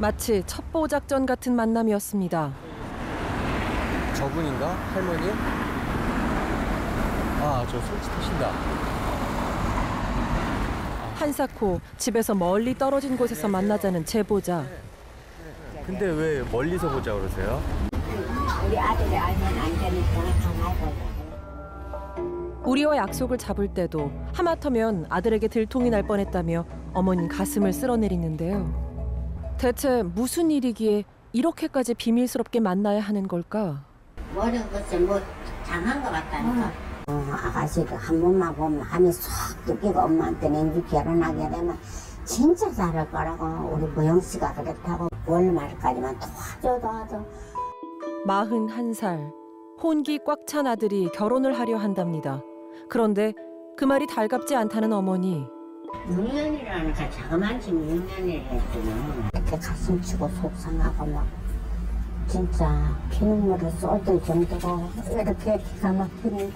마치 첩보 작전 같은 만남이었습니다. 저분인가? 할머니? 아, 저 솔직 타신다. 한사코 집에서 멀리 떨어진 곳에서 만나자는 제보자. 근데 왜 멀리서 보자 그러세요? 우리 아들이 알면 안 되니까 가만히. 우리와 약속을 잡을 때도 하마터면 아들에게 들통이 날 뻔했다며 어머니는 가슴을 쓸어내리는데요. 대체 무슨 일이기에 이렇게까지 비밀스럽게 만나야 하는 걸까? 모르는 것이 뭐 장한 것 같다니까. 아가씨를 한 번만 보면 함이 쏙 뜯기고 엄마한테 nen주 결혼하게 되면 진짜 잘할 거라고 우리 보영 씨가 그렇다고 월말까지만 도와줘. 41살, 혼기 꽉 찬 아들이 결혼을 하려 한답니다. 그런데 그 말이 달갑지 않다는 어머니. 6년이라니까 자그만치 6년이라 했더니 이렇게 가슴 치고 속상하고 막 진짜 피눈물을 쏟을 정도로 이렇게 기가 막히는.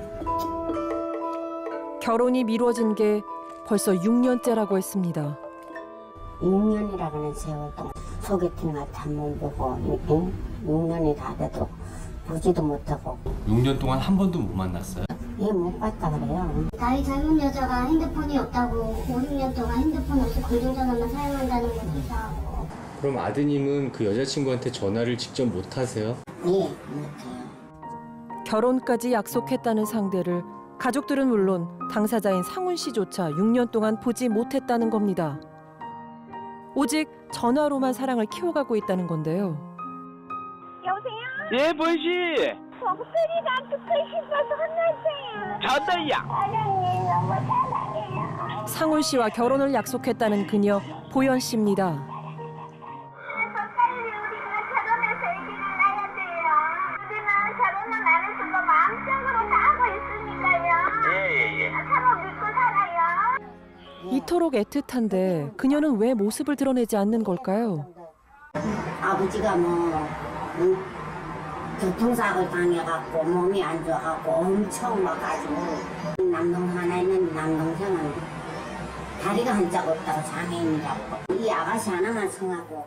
결혼이 미뤄진 게 벌써 6년째라고 했습니다. 6년이라고는 세월 동안 소개팅 같은 한번 보고 6년이 다 돼도 보지도 못하고. 6년 동안 한 번도 못 만났어요? 예, 못 봤다 그래요. 나이 젊은 여자가 핸드폰이 없다고 5, 6년 동안 핸드폰 없이 공중전화만 사용한다는 것도 이상하고. 그럼 아드님은 그 여자친구한테 전화를 직접 못 하세요? 예, 못해요. 결혼까지 약속했다는 상대를 가족들은 물론 당사자인 상훈 씨조차 6년 동안 보지 못했다는 겁니다. 오직 전화로만 사랑을 키워가고 있다는 건데요. 여보세요? 예, 보이 씨. 목소리가 듣고 싶어서 혼났어요. 저도야. 사랑해, 너무 사랑해요. 상훈 씨와 결혼을 약속했다는 그녀 보연 씨입니다. 그래서 빨리 우리가 결혼해서 얘기를 해야 돼요. 우리는 결혼은 안 했어도 마음적으로 다 하고 있으니까요. 예. 서로 믿고 살아요. 이토록 애틋한데 그녀는 왜 모습을 드러내지 않는 걸까요? 아버지가 교통사고를 당해갖고 몸이 안 좋아갖고 엄청 와가지고 남동생 하나 있는데 남동생은 다리가 한짝 없다고 장애인이라고 이 아가씨 하나만 성하고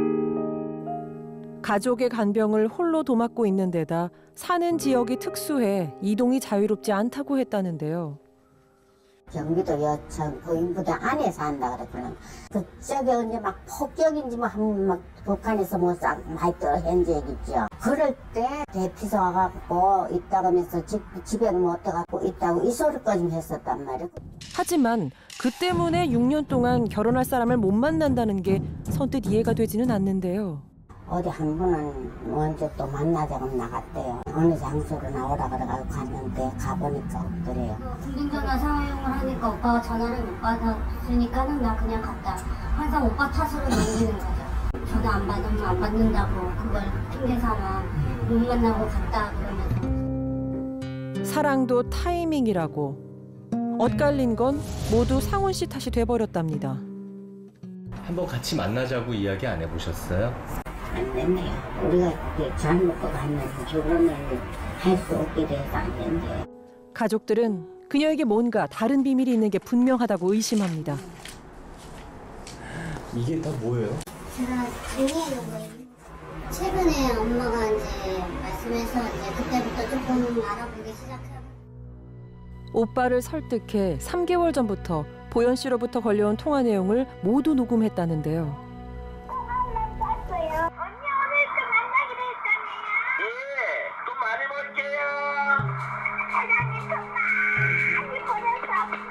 그래가. 가족의 간병을 홀로 도맡고 있는 데다 사는 지역이 특수해 이동이 자유롭지 않다고 했다는데요. 경기도 여천 고인부대 안에 산다 그랬거든. 그쪽에 이제 막 폭격인지 막 북한에서 싹 많이 떨어진 적 있죠. 그럴 때 대피소 와갖고 있다고 하면서 집에는 못 들어가고 있다고 이 소리까지 했었단 말이에요. 하지만 그 때문에 6년 동안 결혼할 사람을 못 만난다는 게 선뜻 이해가 되지는 않는데요. 어디 한 분은 먼저 또 만나자고 나갔대요. 어느 장소로 나오라 그래가지고 갔는데 가보니까 없더래요. 공중전화 사용을 하니까 오빠가 전화를 못 받았으니까는 나 그냥 갔다. 항상 오빠 탓으로 넘기는 거죠. 전화 안 받으면 안 받는다고 그걸 핑계 삼아 못 만나고 갔다 그러면서. 사랑도 타이밍이라고. 엇갈린 건 모두 상훈 씨 탓이 돼버렸답니다. 한번 같이 만나자고 이야기 안 해보셨어요? 안 됐네요. 우리가 잘 먹고 갔는데 결혼을 할 수 없게 돼서 안 된대요. 가족들은 그녀에게 뭔가 다른 비밀이 있는 게 분명하다고 의심합니다. 이게 다 뭐예요? 제가 정리해놓은 거예요. 최근에 엄마가 이제 말씀해서 이제 그때부터 조금 알아보기 시작하고. 오빠를 설득해 3개월 전부터 보연 씨로부터 걸려온 통화 내용을 모두 녹음했다는데요. 언니 오늘 또 만나기로 했잖아요. 예, 또 많이 볼게요. 사장님 돈 많이 벌어서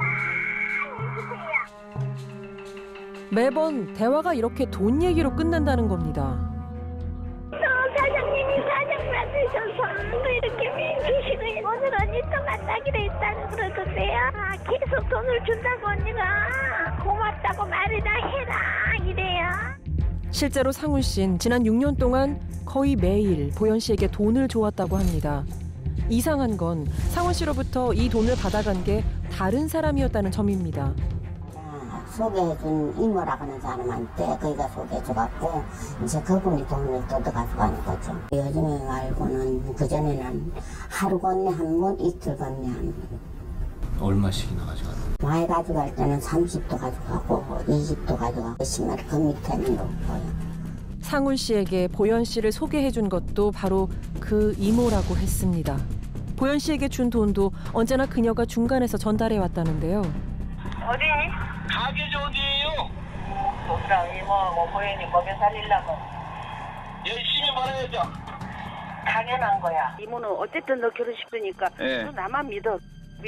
보연이 많이 주세요. 매번 대화가 이렇게 돈 얘기로 끝난다는 겁니다. 또 사장님이 사장 만드셔서 또 이렇게 주시고 오늘 언니 또 만나기로 했다고 그러던데요. 계속 돈을 준다고 언니가 고맙다고 말이나 해라 이래요. 실제로 상훈 씨는 지난 6년 동안 거의 매일 보연 씨에게 돈을 줘왔다고 합니다. 이상한 건 상훈 씨로부터 이 돈을 받아간 게 다른 사람이었다는 점입니다. 소개해준 이모라고 하는 사람한테 거기가 소개해줘갖고 이제 그분이 돈을 뜯어가져가는 거죠. 요즘에 말고는 그전에는 하루 건네 한 번, 이틀 건네 한 번. 얼마씩이나 가져갔나요? 많이 가져갈 때는 30도 가져가고 20도 가져가고 10마리 그 밑에는 없고요. 상훈 씨에게 보현 씨를 소개해 준 것도 바로 그 이모라고 했습니다. 보현 씨에게 준 돈도 언제나 그녀가 중간에서 전달해 왔다는데요. 어디? 가게지 어디에요? 우리랑 이모하고 보현이 먹여 살리려고 열심히 벌어야죠. 당연한 거야. 이모는 어쨌든 너 결혼식이니까 예. 너 나만 믿어.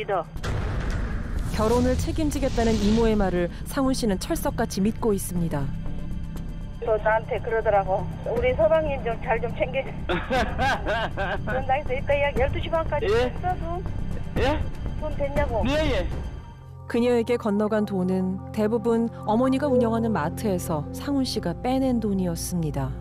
결혼을 책임지겠다는 이모의 말을 상훈 씨는 철석같이 믿고 있습니다. 또 나한테 그러더라고. 우리 서방님 좀 잘 좀 챙겨줘. 그런다 해서 이따 약 12시 반까지 예? 있어 돈? 예? 돈 됐냐고. 예. 그녀에게 건너간 돈은 대부분 어머니가 운영하는 마트에서 상훈 씨가 빼낸 돈이었습니다.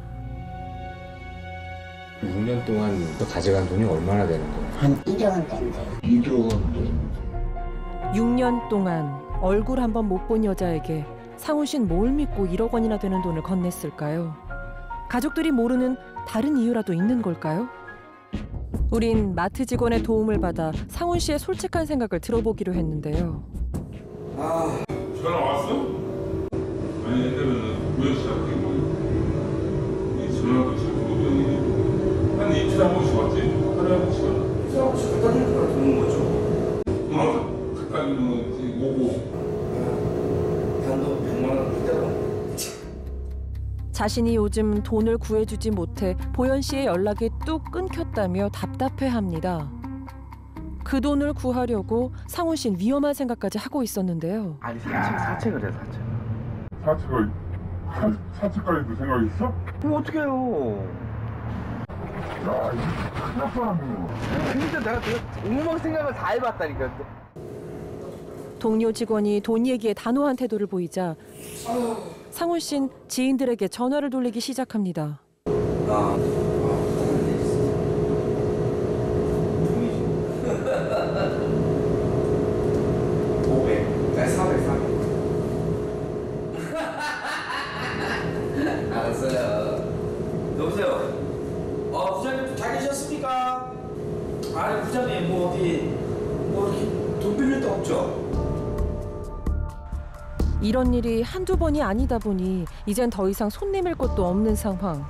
6년 동안 또 가져간 돈이 얼마나 되는 거예요? 한 1억 원대인데. 1억 원. 6년 동안 얼굴 한 번 못 본 여자에게 상훈 씨는 뭘 믿고 1억 원이나 되는 돈을 건넸을까요? 가족들이 모르는 다른 이유라도 있는 걸까요? 우린 마트 직원의 도움을 받아 상훈 씨의 솔직한 생각을 들어보기로 했는데요. 전화 왔어? 아니 옛날에는 보현 씨한테 이 전화도 자꾸 오더니 한 이틀에 한 번씩 왔지? 하루에 한 번씩 와. 이틀에 한 번씩 갖다 주니까 듣는 거죠. 맞아. 갖다 주면 이제 오고. 단돈 100만 원 그대로. 자신이 요즘 돈을 구해주지 못해 보현 씨의 연락이 뚝 끊겼다며 답답해합니다. 그 돈을 구하려고 상훈 씨는 위험한 생각까지 하고 있었는데요. 아니 사채 그래 사채. 사채까지도 생각 있어? 그럼 어떡해요. 야, 이거 큰일 날 뻔하네. 그러니까 내가 엉망 생각을 다 해봤다니까. 동료 직원이 돈 얘기에 단호한 태도를 보이자 상훈 씨는 지인들에게 전화를 돌리기 시작합니다. 알았어요. 여보세요. 부장님 잘 계셨습니까? 아니 부장님 뭐 어디 뭐 이렇게 돈 빌릴 데 없죠? 이런 일이 한두 번이 아니다 보니 이젠 더 이상 손 내밀 것도 없는 상황.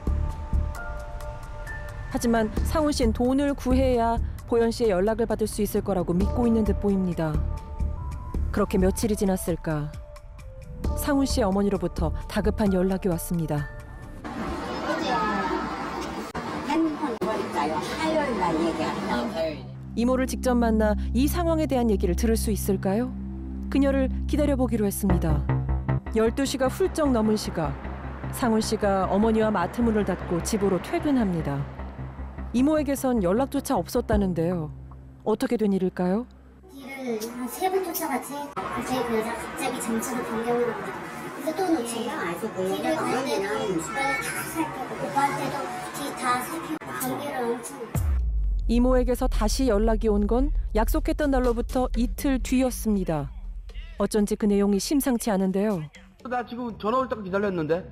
하지만 상훈 씨는 돈을 구해야 보현 씨의 연락을 받을 수 있을 거라고 믿고 있는 듯 보입니다. 그렇게 며칠이 지났을까? 상훈 씨의 어머니로부터 다급한 연락이 왔습니다. 핸드폰 보니까요. 화요일 날 얘기하더라고요. 이모를 직접 만나 이 상황에 대한 얘기를 들을 수 있을까요? 그녀를 기다려보기로 했습니다. 12시가 훌쩍 넘은 시각, 상훈 씨가 어머니와 마트 문을 닫고 집으로 퇴근합니다. 이모에게선 연락조차 없었다는데요. 어떻게 된 일일까요? 길을 한 3번 쫓아갔지. 갑자기 그 여자 갑자기 정체를 변경을 한 거야. 그래서 또 놓치고 아직 그 길을 여자가 갈 때도 어머니는 주변을 다 살피고 오빠한테도 뒤 다 살피고 관계를 엄청. 이모에게서 다시 연락이 온 건 약속했던 날로부터 이틀 뒤였습니다. 어쩐지 그 내용이 심상치 않은데요. 나 지금 전화 올 때까지 기다렸는데.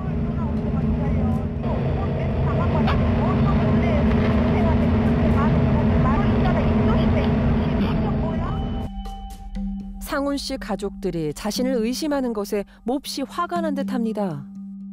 상훈 씨 가족들이 자신을 의심하는 것에 몹시 화가 난 듯합니다.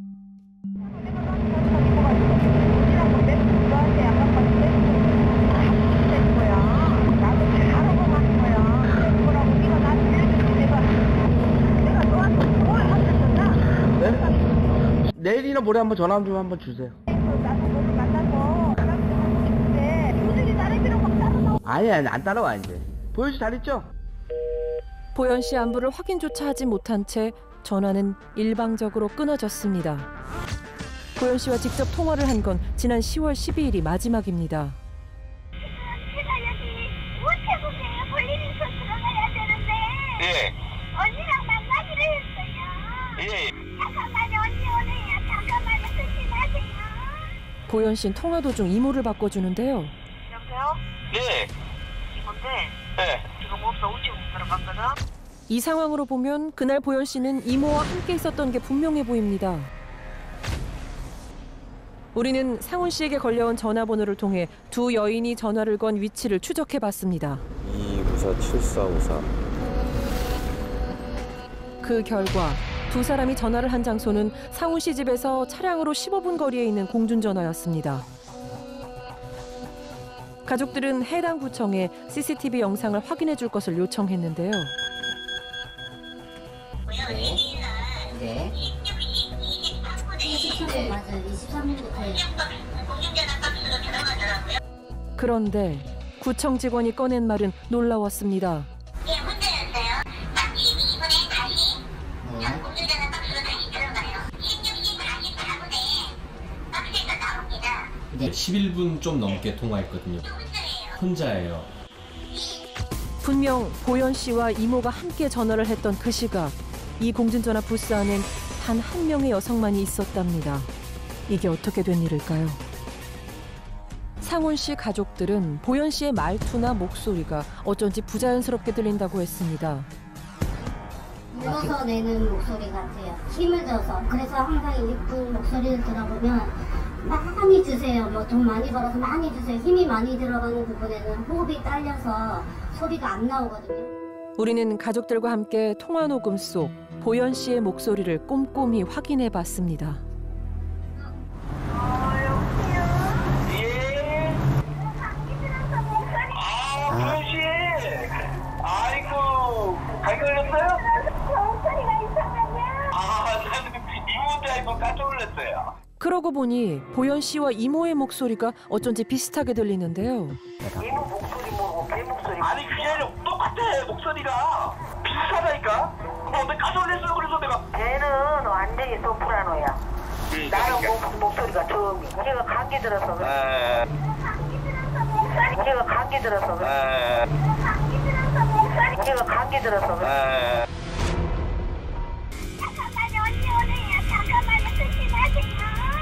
네? 내일이나 모레 한번 전화 좀 한번 주세요. 아니 안 따라와 이제. 보현 씨 잘 있죠? 보현 씨 안부를 확인조차 하지 못한 채 전화는 일방적으로 끊어졌습니다. 보현 씨와 직접 통화를 한 건 지난 10월 12일이 마지막입니다. 제가 여기 우체국에 볼일이 있어 들어가야 되는데 예. 언니랑 만나기로 했어요. 예. 잠깐만요, 언니 오네요. 잠깐만요, 끊지 마세요. 보현 씨는 통화 도중 이모를 바꿔주는데요. 여보세요? 예. 이건데 예. 지금 없어. 우체국 들어갔거든. 이 상황으로 보면 그날 보현 씨는 이모와 함께 있었던 게 분명해 보입니다. 우리는 상훈 씨에게 걸려온 전화번호를 통해 두 여인이 전화를 건 위치를 추적해봤습니다. 이 무슨 7454. 그 결과 두 사람이 전화를 한 장소는 상훈 씨 집에서 차량으로 15분 거리에 있는 공중전화였습니다. 가족들은 해당 구청에 CCTV 영상을 확인해 줄 것을 요청했는데요. 네. 23분 맞아요. 23분부터. 그런데 구청 직원이 꺼낸 말은 놀라웠습니다. 예, 문제였어요. 22분에 다시 공중전화 박스로 다시 들어가요. 16시 44분에 박스에서 나옵니다. 11분 좀 넘게 통화했거든요. 혼자예요. 분명 보현 씨와 이모가 함께 전화를 했던 그 시각, 이 공중전화 부스 안엔 단 한 명의 여성만이 있었답니다. 이게 어떻게 된 일일까요? 상훈 씨 가족들은 보현 씨의 말투나 목소리가 어쩐지 부자연스럽게 들린다고 했습니다. 울어서 내는 목소리 같아요. 힘을 줘서. 그래서 항상 이쁜 목소리를 들어보면 많이 주세요. 뭐 돈 많이 벌어서 많이 주세요. 힘이 많이 들어가는 부분에는 호흡이 딸려서 소리가 안 나오거든요. 우리는 가족들과 함께 통화 녹음 속 보현 씨의 목소리를 꼼꼼히 확인해 봤습니다. 예. 보현씨. 아이고, 감기 걸렸어요? 목소리가 이상하냐? 나는 이모인지 알고 깜짝 놀랐어요. 그러고 보니 보현 씨와 이모의 목소리가 어쩐지 비슷하게 들리는데요. 이모 목소리 뭐고 걔 목소리. 아니 그게 아니라 똑같아 목소리가. 비슷하다니까. 근데 깜짝 놀랐어요. 그래서 내가. 걔는 완전히 소프라노야. 나는 목소리가 처음이야. 걔가 감기 들어서 그래. 걔가 감기 들어서 그래. 걔가 감기 들어서 그래. 잠깐만요, 언니 오늘이야. 잠깐만요, 조심하세요.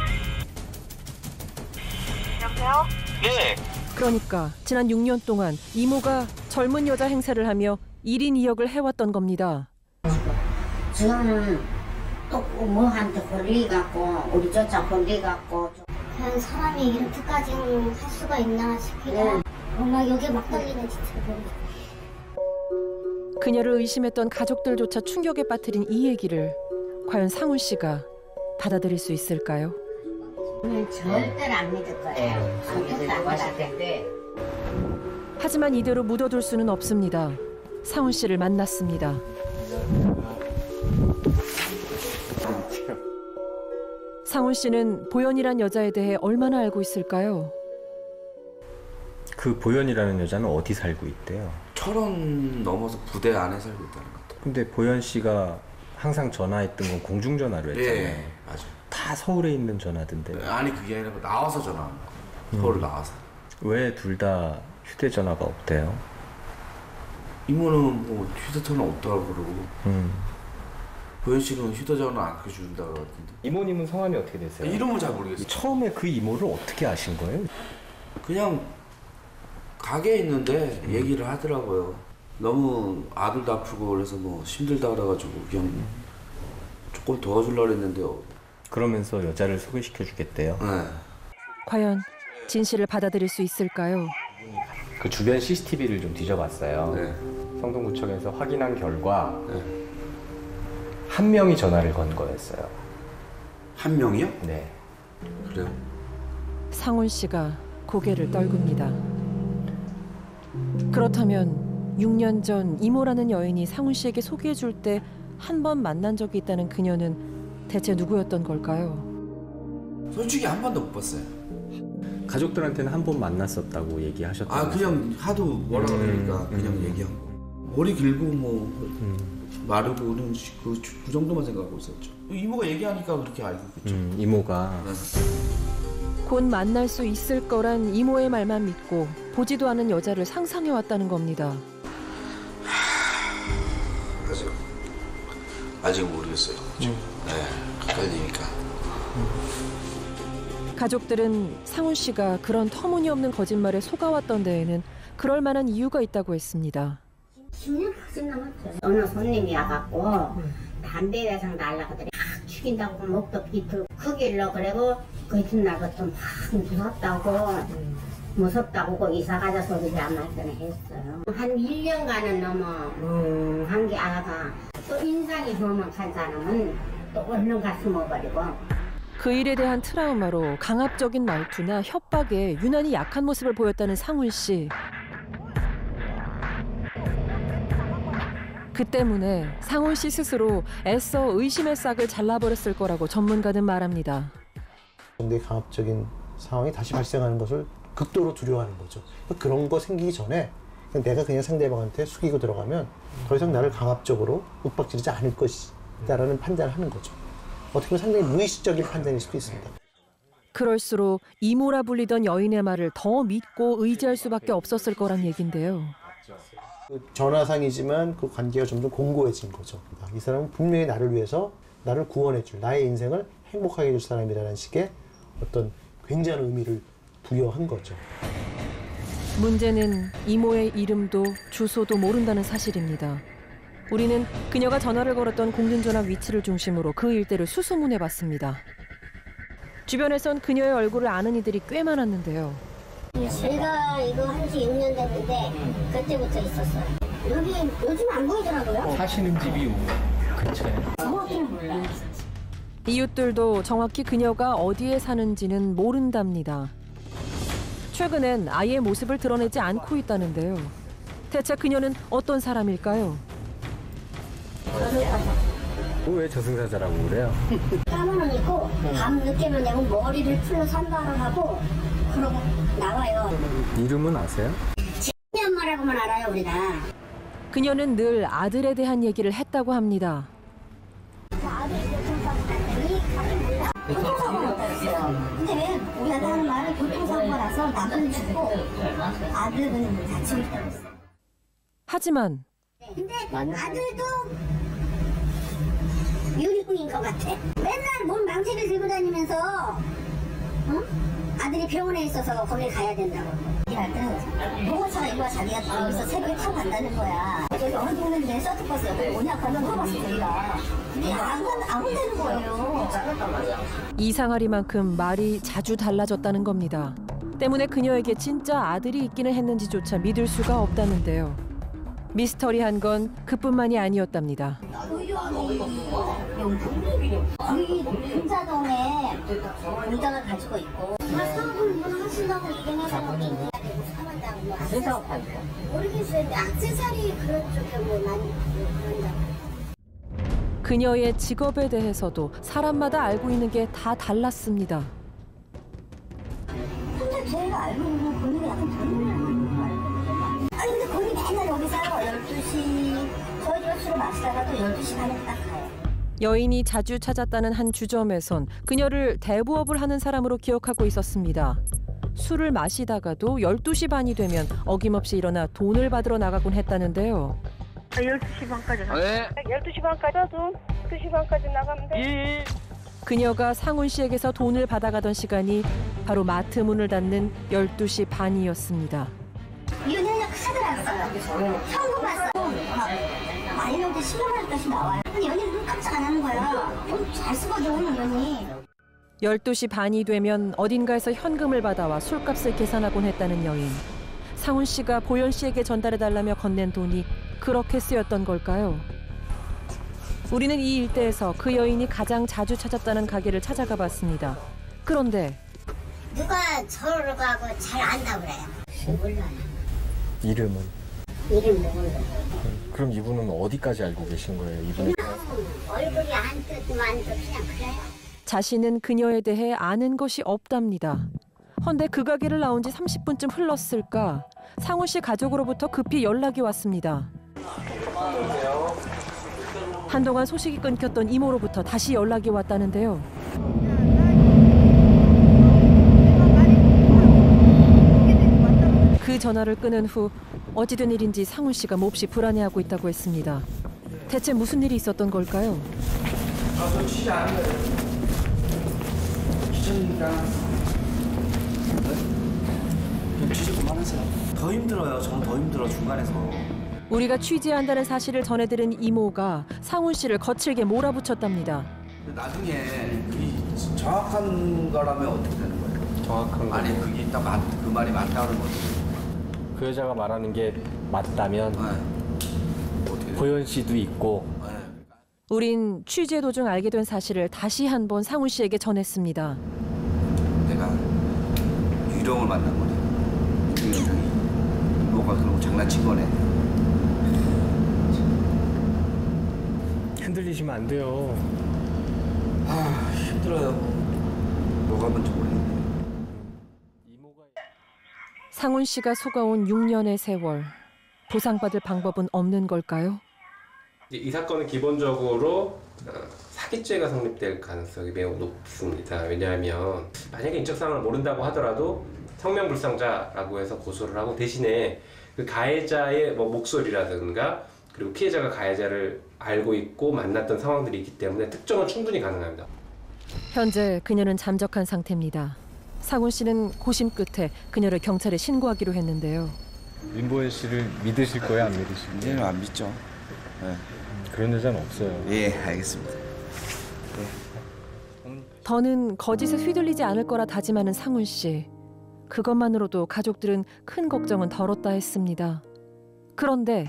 여보세요? 네. 그러니까 지난 6년 동안 이모가 젊은 여자 행세를 하며 1인 2역을 해왔던 겁니다. 저는 또 뭐한테 홀리갖고 우리 조차 홀리갖고 그냥 사람이 이렇게까지 할 수가 있나 싶기도. 엄마 여기 막 떨리네 진짜. 그녀를 의심했던 가족들조차 충격에 빠뜨린 이 얘기를 과연 상훈 씨가 받아들일 수 있을까요? 저는 절대로 안 믿을 거예요. 절대 안 믿을 텐데. 하지만 이대로 묻어둘 수는 없습니다. 상훈 씨를 만났습니다. 상훈 씨는 보현이란 여자에 대해 얼마나 알고 있을까요? 그 보현이라는 여자는 어디 살고 있대요? 철원 넘어서 부대 안에 살고 있다는 것 같아요. 근데 보현 씨가 항상 전화했던 건 공중전화로 했잖아요. 예, 맞아요. 다 서울에 있는 전화던데. 아니 그게 아니라 나와서 전화한 거야. 서울 나와서. 왜 둘 다 휴대전화가 없대요? 이모는 뭐 휴대전화 없다고 그러고 보현 씨는 휴대전화 안 켜준다고 그러던데. 이모님은 성함이 어떻게 되세요? 이름을 잘 모르겠어요. 처음에 그 이모를 어떻게 아신 거예요? 그냥 가게에 있는데 얘기를 하더라고요. 너무 아들도 아프고 그래서 뭐 힘들다 그래가지고 그냥 조금 도와주려고 했는데요. 그러면서 여자를 소개시켜 주겠대요. 네. 과연 진실을 받아들일 수 있을까요? 그 주변 CCTV를 좀 뒤져봤어요. 네. 성동구청에서 확인한 결과 네. 한 명이 전화를 건 거였어요. 한 명이요? 네. 그래요? 상훈 씨가 고개를 떨굽니다. 그렇다면 6년 전 이모라는 여인이 상훈 씨에게 소개해 줄 때 한 번 만난 적이 있다는 그녀는 대체 누구였던 걸까요? 솔직히 한 번도 못 봤어요. 가족들한테는 한 번 만났었다고 얘기하셨다고. 그냥 하도 뭐라 그러니까 그냥 얘기한 거. 머리 길고 뭐 마르고 그런 그 정도만 생각하고 있었죠. 이모가 얘기하니까 그렇게 알고 있죠. 이모가. 네. 곧 만날 수 있을 거란 이모의 말만 믿고 보지도 않은 여자를 상상해 왔다는 겁니다. 아직 모르겠어요. 네, 헷갈리니까. 가족들은 상훈 씨가 그런 터무니없는 거짓말에 속아왔던 데에는 그럴 만한 이유가 있다고 했습니다. 10년 훨씬 넘었죠. 어느 손님이 와갖고 담배 외상 달라고더니 막 죽인다고 목도 비틀고 그 길로 그래고 그 이튿날부터 막 무섭다고 무섭다고 꼭 이사 가자 소리를 안 할 때는 했어요. 한 1년간은 넘어 한 게 아가 또 인상이 좋으면 간 사람은 또 얼른 가 숨어버리고. 그 일에 대한 트라우마로 강압적인 말투나 협박에 유난히 약한 모습을 보였다는 상훈 씨. 그 때문에 상훈 씨 스스로 애써 의심의 싹을 잘라버렸을 거라고 전문가는 말합니다. 상대의 강압적인 상황이 다시 발생하는 것을 극도로 두려워하는 거죠. 그런 거 생기기 전에 내가 그냥 상대방한테 숙이고 들어가면 더 이상 나를 강압적으로 윽박지르지 않을 것이다라는 판단을 하는 거죠. 어떻게 보면 상당히 무의식적인 판단일 수도 있습니다. 그럴수록 이모라 불리던 여인의 말을 더 믿고 의지할 수밖에 없었을 거란 얘긴데요. 전화상이지만 그 관계가 점점 공고해진 거죠. 이 사람은 분명히 나를 위해서 나를 구원해줄, 나의 인생을 행복하게 해줄 사람이라는 식의 어떤 굉장한 의미를 부여한 거죠. 문제는 이모의 이름도 주소도 모른다는 사실입니다. 우리는 그녀가 전화를 걸었던 공중전화 위치를 중심으로 그 일대를 수소문해봤습니다. 주변에선 그녀의 얼굴을 아는 이들이 꽤 많았는데요. 제가 이거 한 지 6년 됐는데 그때부터 있었어요. 여기 요즘 안 보이더라고요. 사시는 집이 근처에. 정확히는 몰라요. 이웃들도 정확히 그녀가 어디에 사는지는 모른답니다. 최근엔 아예 모습을 드러내지 않고 있다는데요. 대체 그녀는 어떤 사람일까요? 왜 저승사자라고 그래요? 까만 옷 입고 밤 늦게만 되면 머리를 풀러 산다를 하고 그러고 나와요. 이름은 아세요? 제 엄마라고만 알아요 우리가. 그녀는 늘 아들에 대한 얘기를 했다고 합니다. 아들이 교통사고가 없었어요. 근데 왜 우리한테 하는 말이 교통사고가 나서 남은 죽고 아들은 다치고 있다고 했어요. 하지만 근데 아들도 유리꾼인 것 같아. 맨날 뭔 망치를 들고 다니면서 아들이 병원에 있어서 거기 가야 된다고. 일할 때는 보고차가 이거 자기가 여기서 새벽에 타고 간다는 거야. 여기 어느 동네인데 서트버스 여기 오냐 가면 물어봤어 저희가. 근데 안 온다는 거예요. 이상하리만큼 말이 자주 달라졌다는 겁니다. 때문에 그녀에게 진짜 아들이 있기는 했는지조차 믿을 수가 없다는데요. 미스터리한 건 그뿐만이 아니었답니다. 우리 금사동에 공장을 가지고 있고 사업을 하신다고 얘기해서 그래서 모르겠어요. 액세서리 그런 쪽에 뭐 많이 그런다고. 그녀의 직업에 대해서도 사람마다 알고 있는 게 다 달랐습니다. 근데 제가 알고 있는 거는 약간 젊은 거 아니 근데 거기 맨날 여기서 12시 저희 집에 술을 마시다가 또 12시 반에 딱 가요. 여인이 자주 찾았다는 한 주점에선 그녀를 대부업을 하는 사람으로 기억하고 있었습니다. 술을 마시다가도 12시 반이 되면 어김없이 일어나 돈을 받으러 나가곤 했다는데요. 12시 반까지 네. 12시 반까지도 2시 반까지 나가면 돼. 그녀가 상훈 씨에게서 돈을 받아가던 시간이 바로 마트 문을 닫는 12시 반이었습니다. 윤현이가 카드 났어요. 현금 왔어요. 많이 나올 때 10만 원까지 나와요. 근데 연희는 눈 깜짝 안 하는 거야. 돈 잘 쓰거든 연희. 12시 반이 되면 어딘가에서 현금을 받아와 술값을 계산하곤 했다는 여인. 상훈 씨가 보현 씨에게 전달해달라며 건넨 돈이 그렇게 쓰였던 걸까요? 우리는 이 일대에서 그 여인이 가장 자주 찾았다는 가게를 찾아가 봤습니다. 그런데 누가 저를 가고 잘 안다 그래요. 몰라요. 이름은? 이름 몰라요. 그럼 이분은 어디까지 알고 계신 거예요? 이분이? 얼굴이 안뜻 그냥 그래요. 자신은 그녀에 대해 아는 것이 없답니다. 헌데 그 가게를 나온 지 30분쯤 흘렀을까 상훈 씨 가족으로부터 급히 연락이 왔습니다. 한동안 소식이 끊겼던 이모로부터 다시 연락이 왔다는데요. 그 전화를 끊은 후 어찌된 일인지 상훈 씨가 몹시 불안해하고 있다고 했습니다. 대체 무슨 일이 있었던 걸까요? 저 취재 안 해요. 기자입니까? 취재 그만하세요. 더 힘들어요. 저는 더 힘들어 중간에서. 우리가 취재한다는 사실을 전해들은 이모가 상훈 씨를 거칠게 몰아붙였답니다. 나중에 이 정확한 거라면 어떻게 되는 거예요? 정확한 거. 아니 그게 딱 그 말이 맞다는 거지. 그 여자가 말하는 게 맞다면 고현 씨도 있고. 우린 취재 도중 알게 된 사실을 다시 한번 상훈 씨에게 전했습니다. 내가 유령을 만난 거지. 너가 그러고 장난친 거네. 흔들리시면 안 돼요. 아 힘들어요. 너가 먼저 모르겠네. 상훈 씨가 속아온 6년의 세월. 보상받을 방법은 없는 걸까요? 이 사건은 기본적으로 사기죄가 성립될 가능성이 매우 높습니다. 왜냐하면 만약에 인적사항을 모른다고 하더라도 성명불상자라고 해서 고소를 하고 대신에 그 가해자의 목소리라든가 그리고 피해자가 가해자를 알고 있고 만났던 상황들이 있기 때문에 특정은 충분히 가능합니다. 현재 그녀는 잠적한 상태입니다. 상훈 씨는 고심 끝에 그녀를 경찰에 신고하기로 했는데요. 민보현 씨를 믿으실 거예요, 안 믿으실 거예요? 이제는 안 믿죠. 네. 그런 여자는 없어요. 예, 알겠습니다. 더는 거짓에 휘둘리지 않을 거라 다짐하는 상훈 씨. 그것만으로도 가족들은 큰 걱정은 덜었다 했습니다. 그런데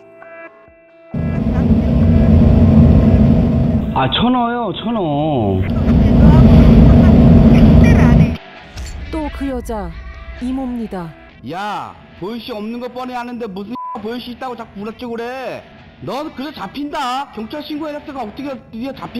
아, 1,000원요, 1,000원. 또 그 여자 이모입니다. 야, 보현씨 없는 거 뻔히 아는데 무슨 보현씨 있다고 자꾸 부락지고 그래. 넌 그래 잡힌다. 경찰 신고해놨다가 어떻게 네가 잡힌...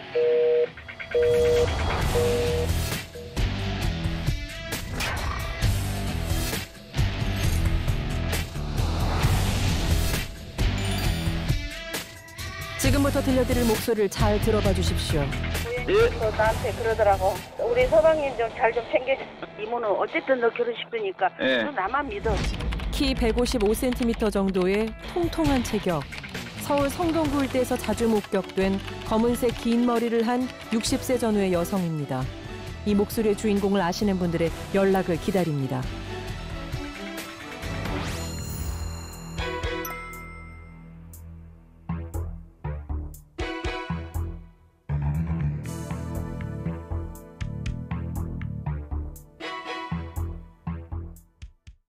지금부터 들려드릴 목소리를 잘 들어봐 주십시오. 또 나한테 그러더라고. 우리 서방님 좀 잘 좀 챙겨줘. 이모는 어쨌든 너 결혼식이니까 너 나만 믿어. 키 155cm 정도의 통통한 체격. 서울 성동구 일대에서 자주 목격된 검은색 긴 머리를 한 60세 전후의 여성입니다. 이 목소리의 주인공을 아시는 분들의 연락을 기다립니다.